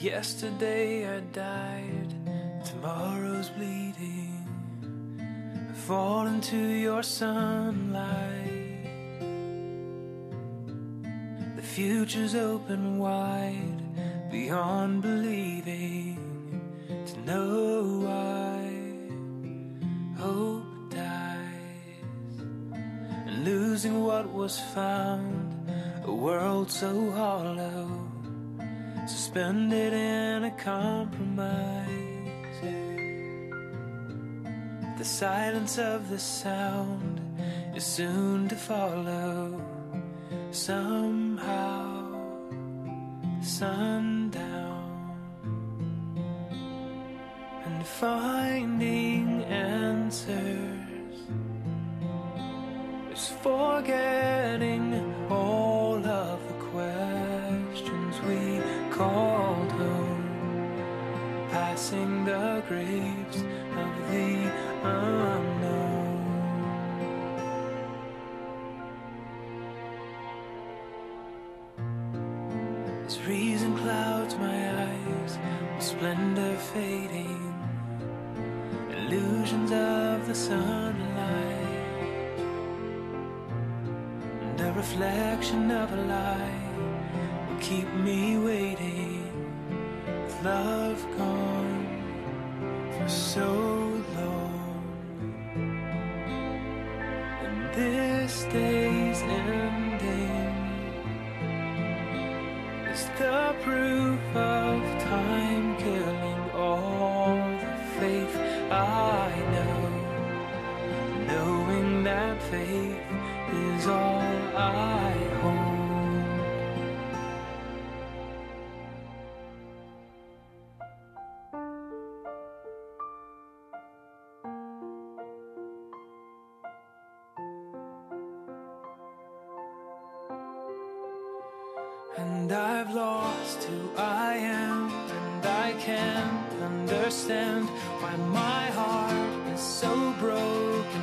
Yesterday I died, tomorrow's bleeding. I fall into your sunlight. The future's open wide, beyond believing. To know why hope dies, and losing what was found, a world so hollow, suspended in a compromise. The silence of the sound is soon to follow. Somehow, sundown, and finding answers is forgetting all of the questions we called home, passing the graves of the unknown. As reason clouds my eyes with splendor fading, illusions of the sunlight, and a reflection of a lie will keep me waiting, with love gone for so long. And this day's ending is the proof of time killing all the faith I know, knowing that faith is all I hold. And I've lost who I am, and I can't understand why my heart is so broken,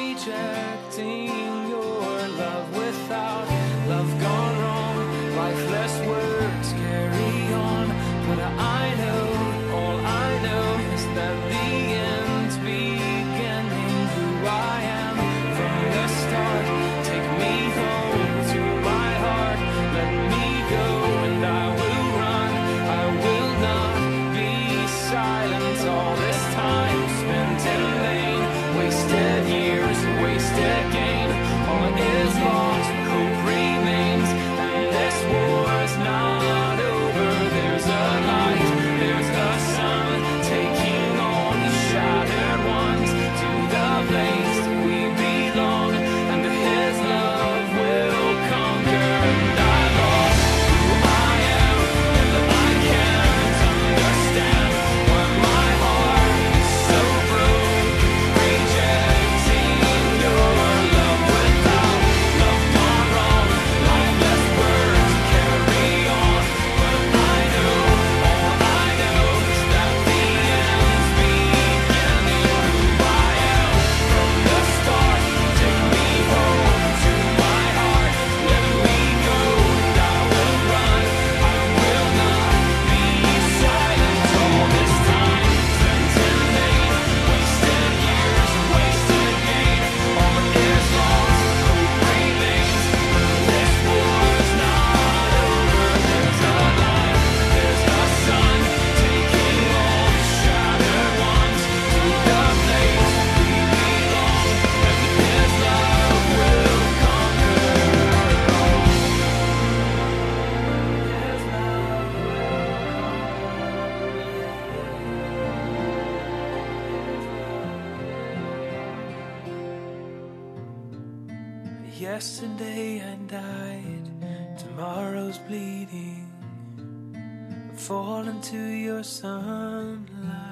rejecting your love without love gone wrong. Lifeless words carry on, but I know, all I know is that the end's beginning. Who I am from the start, take me home to my heart, let me go, and I will run, I will not be silent. All this time spent in vain, wasted years, wasted gain. All is lost, hope remains, and this war's not over. There's a light, there's a sun, taking all the shattered ones to the place we belong, and His love will conquer. And I lost who I am, and I can't understand why my heart is so broken, rejecting your love without love gone wrong. Lifeless words carry on, but I know, all I know is that the end's beginning. Who I am from the start, take me home to my heart, let me go, and I will run, I will not be silent. All this time spent in vain, wasted years, wasted gain. All is lost, hope remains, this war's not over. There's a light, there's a sun, taking all the shattered ones to the place we belong, and His love will conquer. His love will conquer. Yesterday I died, tomorrow's bleeding. I fall into your sunlight.